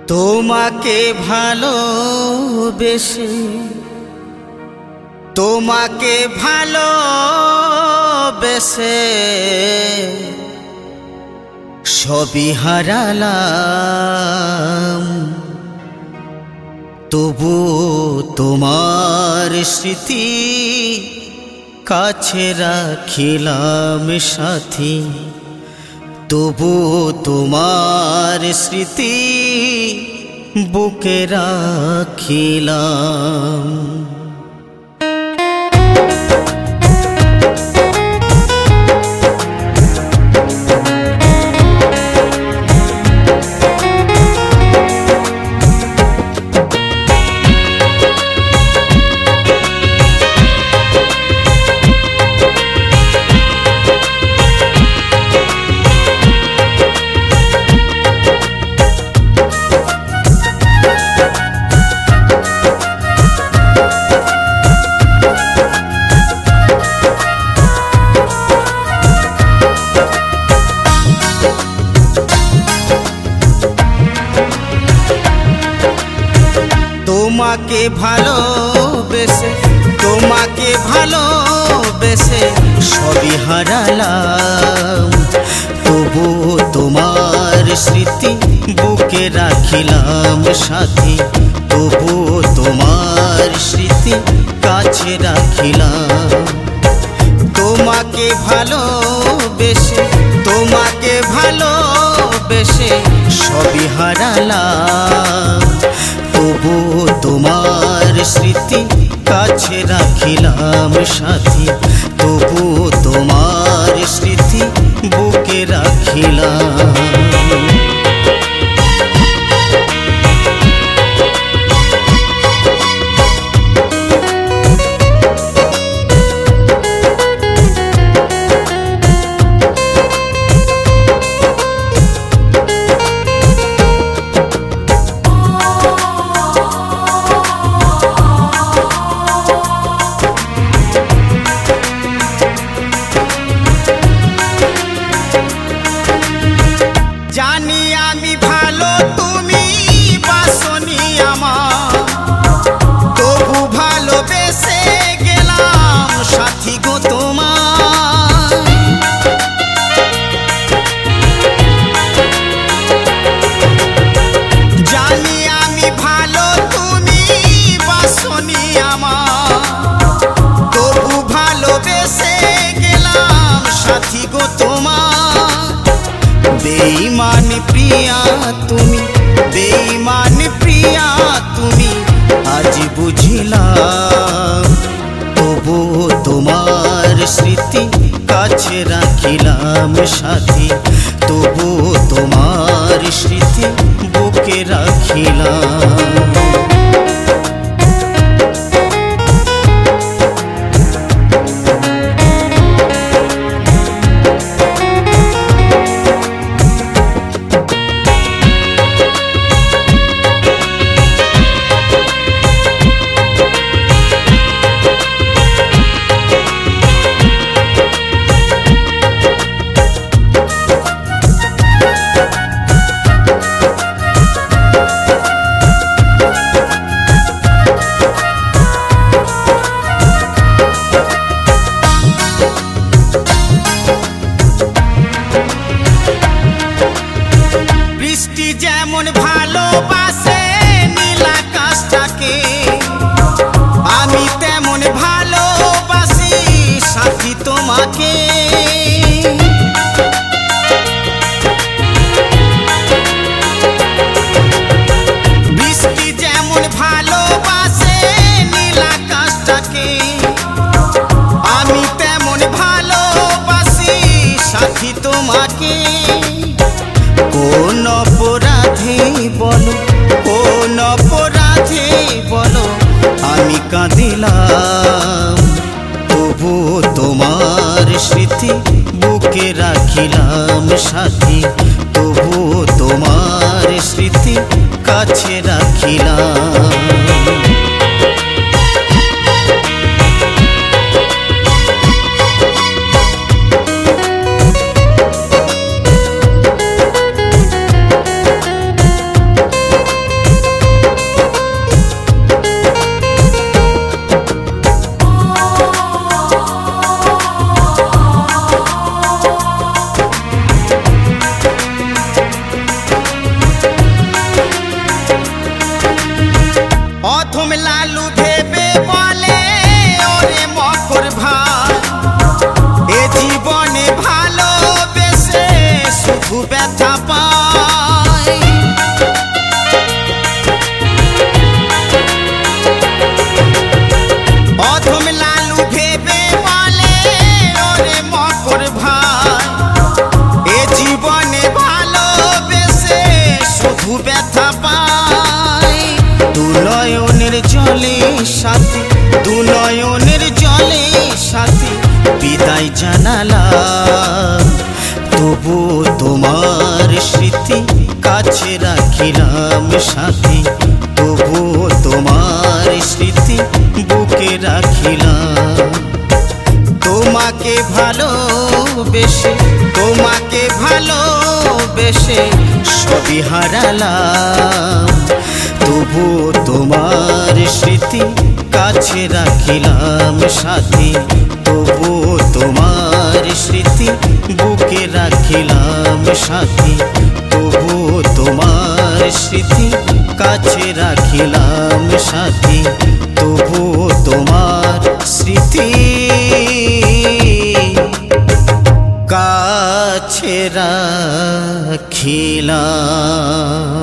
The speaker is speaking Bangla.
তোমাকে ভালোবেসে তোমাকে ভালোবেসে সবই হারালাম, তবু তোমার স্মৃতি কাছে রাখিলাম সাথী, তবু তোমার স্মৃতি বুকে রাখিলাম। তোমাকে ভালোবেসে তোমাকে ভালোবেসে সবই হারালাম, তবু তোমার স্মৃতি বুকে রাখিলাম সাথী, তবু তোমার স্মৃতি কাছে রাখিলাম। তোমাকে ভালোবেসে তোমাকে ভালোবেসে সবই হারালাম, তবু তোমার স্মৃতি কাছে রাখিলাম সাথী, তবু তোমার স্মৃতি বুকে রাখিলাম। জানি আমি ভালো তুমি বাসনি আমার, তবু ভালোবেসে গেলাম সাথী গো তোমার। জানি আমি ভালো তুমি বাসনি আমার, তবু ভালোবেসে গেলাম সাথী গো তোমার। বেঈমান প্রিয়া তুমি, বেঈমান প্রিয়া তুমি আজ বুঝিলাম, তবু তোমার স্মৃতি কাছে রাখিলাম সাথী, তবু তোমার স্মৃতি বুকে রাখিলাম। বৃষ্টি যেমন ভালোবাসে নীল আকাশটাকে, আমি তেমন ভালোবাসি সাথী তোমাকে। বৃষ্টি যেমন ভালোবাসে নীল আকাশটাকে, আমি তেমন ভালোবাসি সাথী তোমাকে। কোন অপরাধে বলো, কোন অপরাধে বলো আমি কাঁদিলাম, তবু তোমার স্মৃতি বুকে রাখিলাম সাথী, তবু তোমার স্মৃতি কাছে রাখিলাম। সাথী, তবুও তোমার স্মৃতি বুকে রাখিলাম। তোমাকে ভালোবেসে, তোমাকে ভালোবেসে সবই হারালাম, তবুও তোমার স্মৃতি কাছে রাখিলাম সাথী, তবুও তোমার স্মৃতি বুকে রাখিলাম সাথী, তবুও তোমার স্মৃতি কাছে রাখিলাম সাথী, তবুও তোমার স্মৃতি কাছে রাখিলাম।